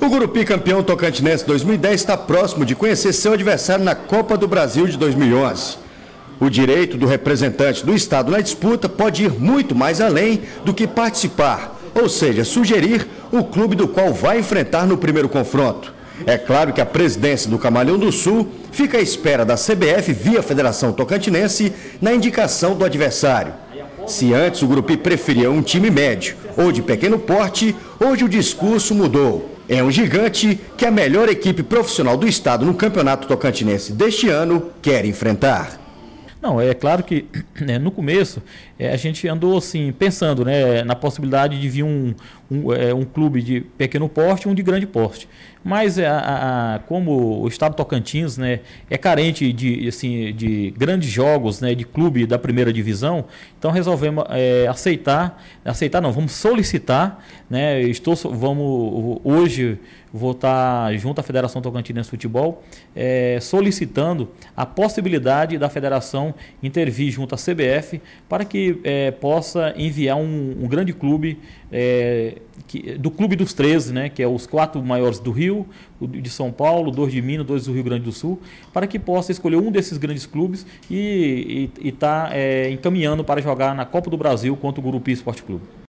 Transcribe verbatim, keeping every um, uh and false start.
O Gurupi campeão tocantinense dois mil e dez está próximo de conhecer seu adversário na Copa do Brasil de dois mil e onze. O direito do representante do estado na disputa pode ir muito mais além do que participar, ou seja, sugerir o clube do qual vai enfrentar no primeiro confronto. É claro que a presidência do Camalhão do Sul fica à espera da C B F via Federação Tocantinense na indicação do adversário. Se antes o Gurupi preferia um time médio ou de pequeno porte, hoje o discurso mudou. É um gigante que a melhor equipe profissional do estado no Campeonato Tocantinense deste ano quer enfrentar. Não, é claro que né, no começo é, a gente andou assim, pensando né, na possibilidade de vir um, um, é, um clube de pequeno porte e um de grande porte. Mas é, a, a, como o estado Tocantins né, é carente de, assim, de grandes jogos né, de clube da primeira divisão, então resolvemos é, aceitar, aceitar não, vamos solicitar, né, estou, vamos hoje vou estar junto à Federação Tocantinense de Futebol é, solicitando a possibilidade da federação intervir junto à C B F para que é, possa enviar um, um grande clube é, que, do Clube dos treze, né, que é os quatro maiores do Rio, o de São Paulo, dois de Minas, dois do Rio Grande do Sul, para que possa escolher um desses grandes clubes e estar é, encaminhando para jogar na Copa do Brasil contra o Gurupi Esporte Clube.